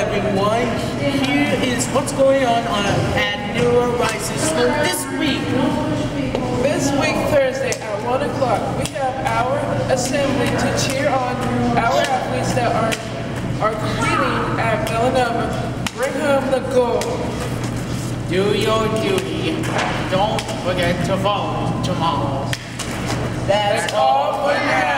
everyone. Here is what's going on at New Horizons School this week. This week, Thursday at 1 o'clock, we have our assembly to cheer on our athletes that are competing at Villanova. Bring home the gold. Do your duty. Don't forget to vote tomorrow. That's all for now.